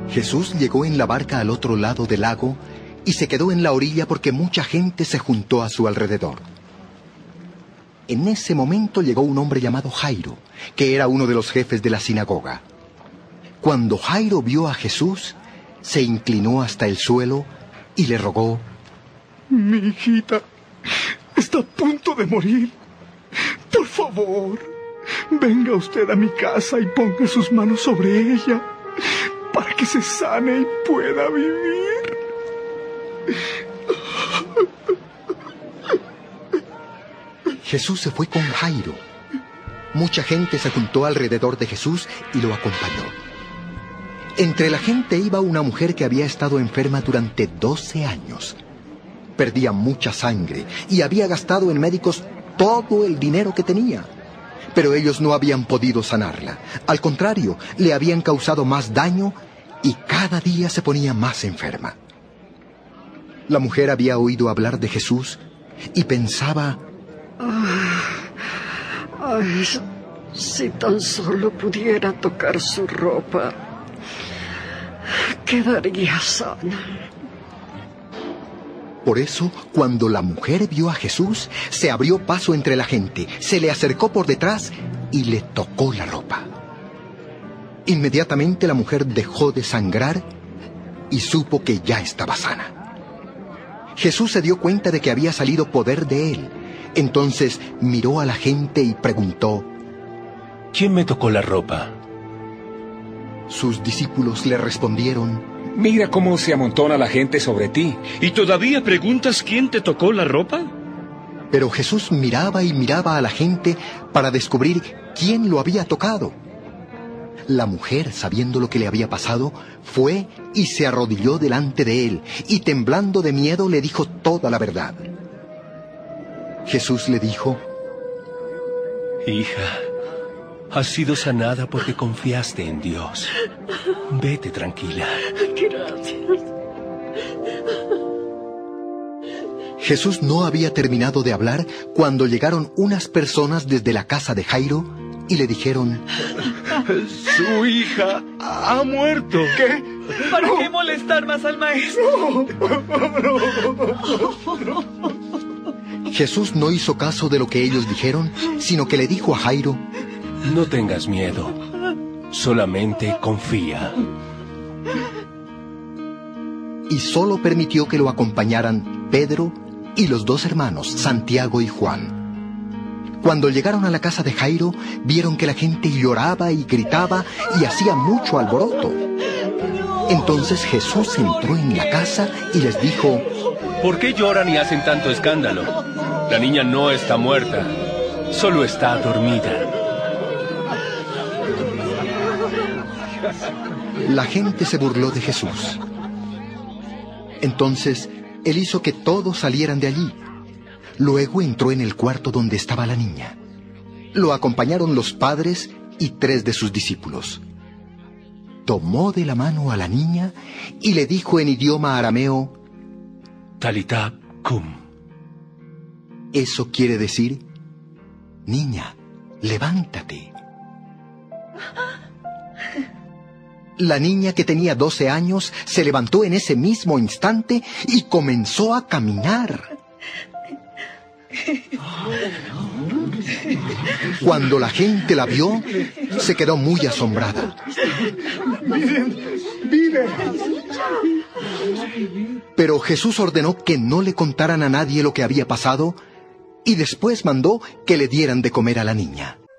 Jesús llegó en la barca al otro lado del lago y se quedó en la orilla porque mucha gente se juntó a su alrededor. En ese momento llegó un hombre llamado Jairo, que era uno de los jefes de la sinagoga. Cuando Jairo vio a Jesús, se inclinó hasta el suelo y le rogó: Mi hijita está a punto de morir. Por favor, venga usted a mi casa y ponga sus manos sobre ella para que se sane y pueda vivir. Jesús se fue con Jairo. Mucha gente se juntó alrededor de Jesús y lo acompañó. Entre la gente iba una mujer que había estado enferma durante 12 años. Perdía mucha sangre y había gastado en médicos todo el dinero que tenía. Pero ellos no habían podido sanarla. Al contrario, le habían causado más daño y cada día se ponía más enferma. La mujer había oído hablar de Jesús y pensaba: Ay, si tan solo pudiera tocar su ropa, quedaría sana. Por eso, cuando la mujer vio a Jesús, se abrió paso entre la gente, se le acercó por detrás y le tocó la ropa. Inmediatamente la mujer dejó de sangrar y supo que ya estaba sana. Jesús se dio cuenta de que había salido poder de él. Entonces miró a la gente y preguntó: ¿Quién me tocó la ropa? Sus discípulos le respondieron: Mira cómo se amontona la gente sobre ti. ¿Y todavía preguntas quién te tocó la ropa? Pero Jesús miraba y miraba a la gente para descubrir quién lo había tocado. La mujer, sabiendo lo que le había pasado, fue y se arrodilló delante de él, y temblando de miedo le dijo toda la verdad. Jesús le dijo: Hija, has sido sanada porque confiaste en Dios. Vete tranquila. Gracias. Jesús no había terminado de hablar cuando llegaron unas personas desde la casa de Jairo y le dijeron: Su hija ha muerto. ¿Qué? ¿Para qué molestar más al maestro? Jesús no hizo caso de lo que ellos dijeron, sino que le dijo a Jairo: No tengas miedo, solamente confía. Y solo permitió que lo acompañaran Pedro y los dos hermanos, Santiago y Juan. Cuando llegaron a la casa de Jairo, vieron que la gente lloraba y gritaba y hacía mucho alboroto. Entonces Jesús entró en la casa y les dijo: ¿Por qué lloran y hacen tanto escándalo? La niña no está muerta, solo está dormida. La gente se burló de Jesús. Entonces él hizo que todos salieran de allí. Luego entró en el cuarto donde estaba la niña. Lo acompañaron los padres y 3 de sus discípulos. Tomó de la mano a la niña y le dijo en idioma arameo: Talitá cum. Eso quiere decir: Niña, levántate. La niña, que tenía 12 años, se levantó en ese mismo instante y comenzó a caminar. Cuando la gente la vio, se quedó muy asombrada. ¡Vive! Pero Jesús ordenó que no le contaran a nadie lo que había pasado y después mandó que le dieran de comer a la niña.